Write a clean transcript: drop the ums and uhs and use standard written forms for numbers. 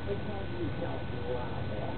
会挑自己角度啊，对啊。